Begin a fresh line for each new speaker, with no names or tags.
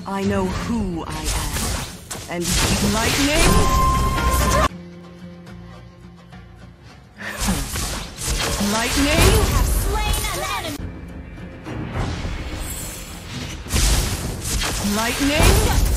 I know who I am. And lightning? Lightning?
You have slain an enemy!
Lightning?